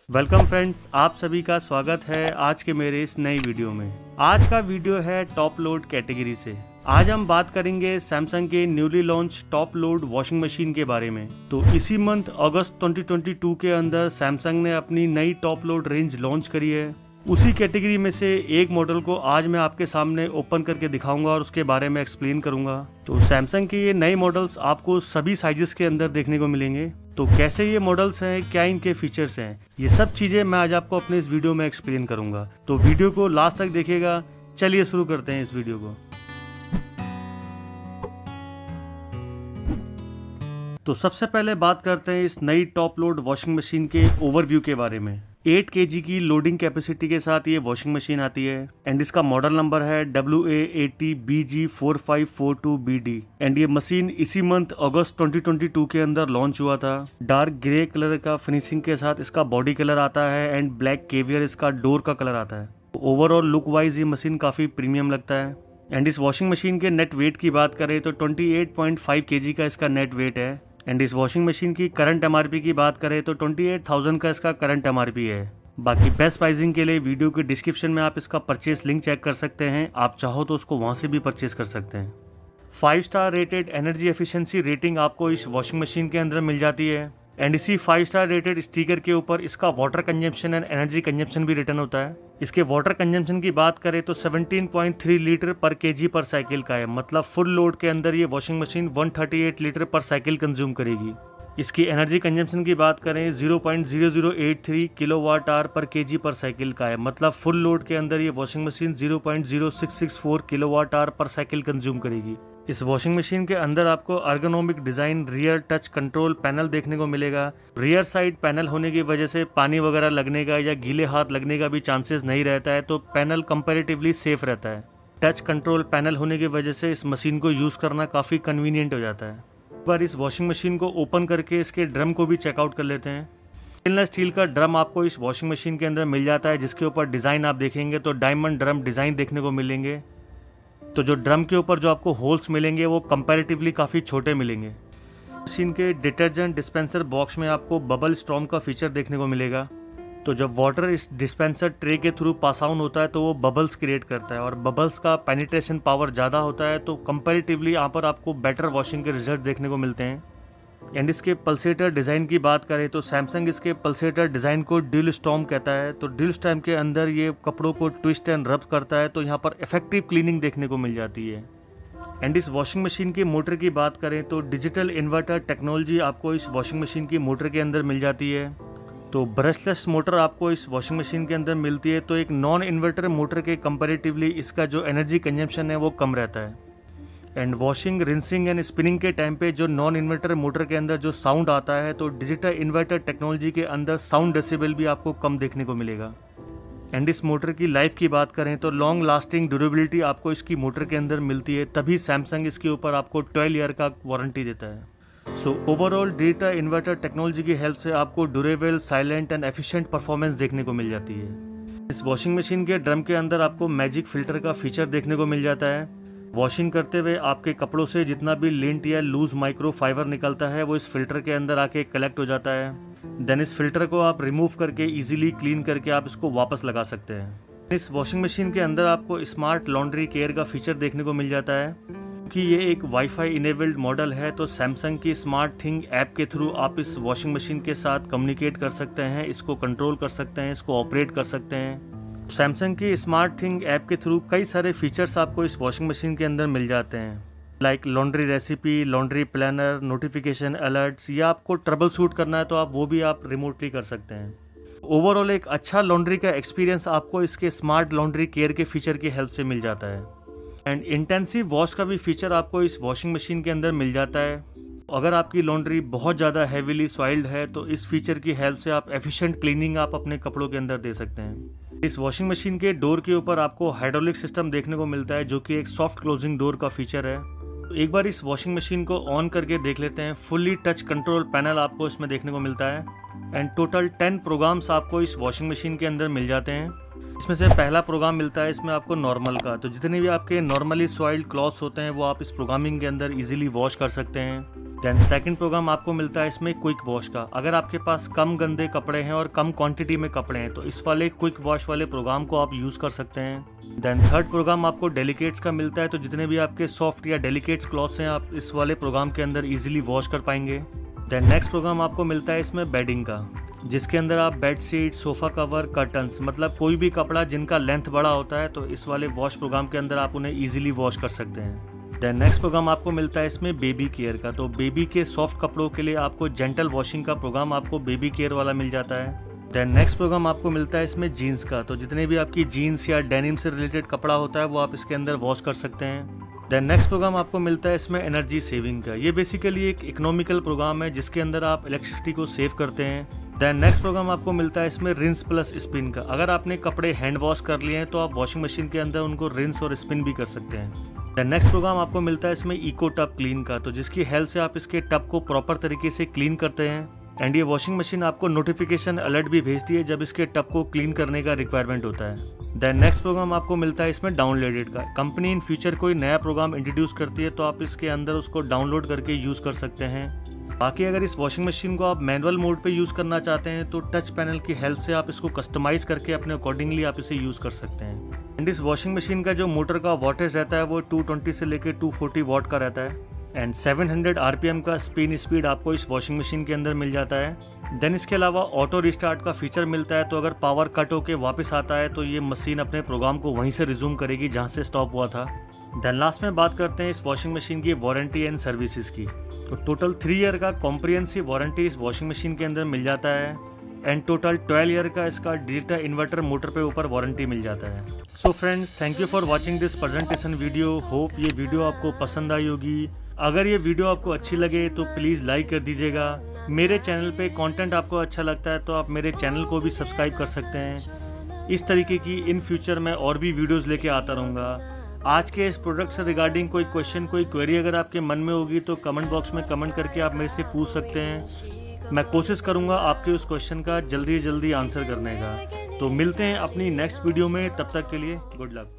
Welcome friends, आप सभी का स्वागत है आज के मेरे इस नई वीडियो में। आज का वीडियो है टॉप लोड कैटेगरी से। आज हम बात करेंगे सैमसंग के newly launch top load washing machine के बारे में। तो इसी मंथ अगस्त 2022 के अंदर सैमसंग ने अपनी नई टॉप लोड रेंज लॉन्च करी है। उसी कैटेगरी में से एक मॉडल को आज मैं आपके सामने ओपन करके दिखाऊंगा और उसके बारे में एक्सप्लेन करूंगा। तो सैमसंग के ये नए मॉडल्स आपको सभी साइजेस के अंदर देखने को मिलेंगे। तो कैसे ये मॉडल्स हैं, क्या इनके फीचर्स हैं, ये सब चीजें मैं आज आपको अपने इस वीडियो में एक्सप्लेन करूंगा। तो वीडियो को लास्ट तक देखिएगा। चलिए शुरू करते हैं इस वीडियो को। तो सबसे पहले बात करते हैं इस नई टॉप लोड वॉशिंग मशीन के ओवरव्यू के बारे में। 8 kg की लोडिंग कैपेसिटी के साथ ये वॉशिंग मशीन आती है एंड इसका मॉडल नंबर है WA80BG4542BD एंड ये मशीन इसी मंथ अगस्त 2022 के अंदर लॉन्च हुआ था। डार्क ग्रे कलर का फिनिशिंग के साथ इसका बॉडी कलर आता है एंड ब्लैक केवियर इसका डोर का कलर आता है। ओवरऑल लुक वाइज ये मशीन काफी प्रीमियम लगता है। एंड इस वॉशिंग मशीन के नेट वेट की बात करें तो 28.5 kg का इसका नेट वेट है। एंड इस वॉशिंग मशीन की करंट MRP की बात करें तो 28,000 का इसका करंट MRP है। बाकी बेस्ट प्राइसिंग के लिए वीडियो के डिस्क्रिप्शन में आप इसका परचेस लिंक चेक कर सकते हैं। आप चाहो तो उसको वहां से भी परचेस कर सकते हैं। 5 star rated energy efficiency rating आपको इस वॉशिंग मशीन के अंदर मिल जाती है एंड इसी 5 स्टार रेटेड स्टिकर के ऊपर इसका water consumption and energy consumption भी रिटर्न होता है। इसके वाटर कंजम्पशन की बात करें तो 17.3 लीटर पर केजी पर साइकिल का है। मतलब फुल लोड के अंदर ये washing machine 138 litre per cycle consume करेगी। इसकी एनर्जी कंजम्पशन की बात करें 0.0083 kilowatt hour per KG per cycle का है। मतलब फुल लोड के अंदर ये washing machine 0.0664 kilowatt hour per cycle consume करेगी। इस वॉशिंग मशीन के अंदर आपको ergonomic design rear touch control panel देखने को मिलेगा। रियर साइड पैनल होने की वजह से पानी वगैरह लगने का या गीले हाथ लगने का भी चांसेस नहीं रहता है, तो पैनल कंपैरेटिवली सेफ रहता है। टच कंट्रोल पैनल होने की वजह से इस मशीन को यूज करना काफी कन्वीनियंट हो जाता है। एक बार इस वॉशिंग मशीन को ओपन करके इसके ड्रम को भी चेकआउट कर लेते हैं। स्टेनलेस स्टील का ड्रम आपको इस वॉशिंग मशीन के अंदर मिल जाता है, जिसके ऊपर डिजाइन आप देखेंगे तो डायमंड ड्रम डिजाइन देखने को मिलेंगे। तो जो ड्रम के ऊपर जो आपको होल्स मिलेंगे वो कंपैरेटिवली काफ़ी छोटे मिलेंगे। मशीन के डिटर्जेंट डिस्पेंसर बॉक्स में आपको बबल स्टॉर्म का फीचर देखने को मिलेगा। तो जब वाटर इस डिस्पेंसर ट्रे के थ्रू पास आउट होता है तो वो बबल्स क्रिएट करता है और बबल्स का पेनिट्रेशन पावर ज़्यादा होता है, तो कंपैरेटिवली यहाँ पर आपको बेटर वॉशिंग के रिजल्ट देखने को मिलते हैं। एंड इसके पल्सेटर डिज़ाइन की बात करें तो सैमसंग इसके पल्सेटर डिज़ाइन को ड्यूल स्टॉर्म कहता है। तो ड्यूल स्टॉर्म के अंदर ये कपड़ों को ट्विस्ट एंड रब करता है, तो यहाँ पर इफेक्टिव क्लीनिंग देखने को मिल जाती है। एंड इस वॉशिंग मशीन की मोटर की बात करें तो डिजिटल इन्वर्टर टेक्नोलॉजी आपको इस वॉशिंग मशीन की मोटर के अंदर मिल जाती है। तो ब्रशलेस मोटर आपको इस वॉशिंग मशीन के अंदर मिलती है, तो एक नॉन इन्वर्टर मोटर के कंपैरेटिवली इसका जो एनर्जी कंजम्पशन है वो कम रहता है। And washing, rinsing and spinning के टाइम पे जो नॉन इन्वर्टर मोटर के अंदर जो साउंड आता है, तो डिजिटल इन्वर्टर टेक्नोलॉजी के अंदर साउंड डेसिबल भी आपको कम देखने को मिलेगा। एंड इस मोटर की लाइफ की बात करें तो लॉन्ग लास्टिंग ड्यूरेबिलिटी आपको इसकी मोटर के अंदर मिलती है, तभी सैमसंग इसके ऊपर आपको 12 ईयर का वारंटी देता है। So overall digital inverter technology की हेल्प से आपको durable, silent and efficient performance देखने को मिल जाती है। इस वॉशिंग मशीन के ड्रम के अंदर आपको मैजिक फिल्टर का फीचर देखने को मिल जाता है। वॉशिंग करते हुए आपके कपड़ों से जितना भी लिंट या लूज माइक्रो फाइबर निकलता है वो इस फिल्टर के अंदर आके कलेक्ट हो जाता है। देन इस फिल्टर को आप रिमूव करके इजीली क्लीन करके आप इसको वापस लगा सकते हैं। इस वॉशिंग मशीन के अंदर आपको स्मार्ट लॉन्ड्री केयर का फीचर देखने को मिल जाता है। क्योंकि ये एक वाईफाई इनेबल्ड मॉडल है, तो सैमसंग की स्मार्ट थिंग ऐप के थ्रू आप इस वॉशिंग मशीन के साथ कम्युनिकेट कर सकते हैं, इसको कंट्रोल कर सकते हैं, इसको ऑपरेट कर सकते हैं। सैमसंग की स्मार्ट थिंग ऐप के थ्रू कई सारे फीचर्स आपको इस वॉशिंग मशीन के अंदर मिल जाते हैं, like laundry recipe, laundry planner, notification alerts, या आपको ट्रबल शूट करना है तो आप वो भी आप रिमोटली कर सकते हैं। ओवरऑल एक अच्छा लॉन्ड्री का एक्सपीरियंस आपको इसके स्मार्ट लॉन्ड्री केयर के फीचर की हेल्प से मिल जाता है। एंड इंटेंसिव वॉश का भी फीचर आपको इस वॉशिंग मशीन के अंदर मिल जाता है। अगर आपकी लॉन्ड्री बहुत ज़्यादा हैवीली सॉइल्ड है तो इस फीचर की हेल्प से आप एफिशिएंट क्लीनिंग आप अपने कपड़ों के अंदर दे सकते हैं। इस वॉशिंग मशीन के डोर के ऊपर आपको हाइड्रोलिक सिस्टम देखने को मिलता है, जो कि एक सॉफ्ट क्लोजिंग डोर का फीचर है। एक बार इस वॉशिंग मशीन को ऑन करके देख लेते हैं। फुल्ली टच कंट्रोल पैनल आपको इसमें देखने को मिलता है एंड टोटल 10 प्रोग्राम्स आपको इस वॉशिंग मशीन के अंदर मिल जाते हैं। इसमें से पहला प्रोग्राम मिलता है इसमें आपको नॉर्मल का, तो जितने भी आपके नॉर्मली सॉइल्ड क्लॉथ्स होते हैं वो आप इस प्रोग्रामिंग के अंदर इजीली वॉश कर सकते हैं। देन सेकंड प्रोग्राम आपको मिलता है इसमें क्विक वॉश का। अगर आपके पास कम गंदे कपड़े हैं और कम क्वांटिटी में कपड़े हैं तो इस वाले क्विक वॉश वाले प्रोग्राम को आप यूज़ कर सकते हैं। देन थर्ड प्रोग्राम आपको डेलिकेट्स का मिलता है, तो जितने भी आपके सॉफ्ट या डेलिकेट्स क्लॉथ्स हैं आप इस वाले प्रोग्राम के अंदर इजीली वॉश कर पाएंगे। देन नेक्स्ट प्रोग्राम आपको मिलता है इसमें बेडिंग का, जिसके अंदर आप bed sheet, sofa cover, curtains, मतलब कोई भी कपड़ा जिनका लेंथ बड़ा होता है तो इस वाले वॉश प्रोग्राम के अंदर आप उन्हें ईजिली वॉश कर सकते हैं। देन नेक्स्ट प्रोग्राम आपको मिलता है इसमें बेबी केयर का, तो बेबी के सॉफ्ट कपड़ों के लिए आपको जेंटल वॉशिंग का प्रोग्राम आपको बेबी केयर वाला मिल जाता है। देन नेक्स्ट प्रोग्राम आपको मिलता है इसमें जीन्स का, तो जितने भी आपकी जीन्स या डेनिम से रिलेटेड कपड़ा होता है वो आप इसके अंदर वॉश कर सकते हैं। देन नेक्स्ट प्रोग्राम आपको मिलता है इसमें एनर्जी सेविंग का। ये बेसिकली एक इकोनॉमिकल प्रोग्राम है जिसके अंदर आप इलेक्ट्रिसिटी को सेव करते हैं। देन नेक्स्ट प्रोग्राम आपको मिलता है इसमें रिंस प्लस स्पिन का। अगर आपने कपड़े हैंड वॉश कर लिए हैं तो आप वॉशिंग मशीन के अंदर उनको रिंस और स्पिन भी कर सकते हैं। देन नेक्स्ट प्रोग्राम आपको मिलता है इसमें इको टब क्लीन का, तो जिसकी हेल्प से आप इसके टब को प्रॉपर तरीके से क्लीन करते हैं एंड ये वॉशिंग मशीन आपको नोटिफिकेशन अलर्ट भी भेजती है जब इसके टब को क्लीन करने का रिक्वायरमेंट होता है। देन नेक्स्ट प्रोग्राम आपको मिलता है इसमें डाउनलोडेड का। कंपनी इन फ्यूचर कोई नया प्रोग्राम इंट्रोड्यूस करती है तो आप इसके अंदर उसको डाउनलोड करके यूज़ कर सकते हैं। बाकी अगर इस वॉशिंग मशीन को आप मैनुअल मोड पे यूज़ करना चाहते हैं तो टच पैनल की हेल्प से आप इसको कस्टमाइज़ करके अपने अकॉर्डिंगली आप इसे यूज़ कर सकते हैं। एंड इस वॉशिंग मशीन का जो मोटर का वॉटेज रहता है वो 220 से लेकर 240 वॉट का रहता है एंड 700 RPM का स्पिन स्पीड आपको इस वॉशिंग मशीन के अंदर मिल जाता है। देन इसके अलावा ऑटो रिस्टार्ट का फीचर मिलता है, तो अगर पावर कट होके वापस आता है तो ये मशीन अपने प्रोग्राम को वहीं से रिज्यूम करेगी जहां से स्टॉप हुआ था। देन लास्ट में बात करते हैं इस वॉशिंग मशीन की वारंटी एंड सर्विसेज की। तो टोटल 3 ईयर का कॉम्प्रिहेंसिव वारंटी इस वॉशिंग मशीन के अंदर मिल जाता है एंड टोटल 12 ईयर का इसका डिजिटल इन्वर्टर मोटर पे ऊपर वारंटी मिल जाता है। So friends, thank you for watching this presentation video. Hope ये वीडियो आपको पसंद आई होगी। अगर ये वीडियो आपको अच्छी लगे तो प्लीज़ लाइक कर दीजिएगा। मेरे चैनल पे कंटेंट आपको अच्छा लगता है तो आप मेरे चैनल को भी सब्सक्राइब कर सकते हैं। इस तरीके की इन फ्यूचर मैं और भी वीडियोस लेके आता रहूँगा। आज के इस प्रोडक्ट से रिगार्डिंग कोई क्वेश्चन, कोई क्वेरी अगर आपके मन में होगी तो कमेंट बॉक्स में कमेंट करके आप मेरे से पूछ सकते हैं। मैं कोशिश करूँगा आपके उस क्वेश्चन का जल्दी से जल्दी आंसर करने का। तो मिलते हैं अपनी नेक्स्ट वीडियो में, तब तक के लिए गुड लक।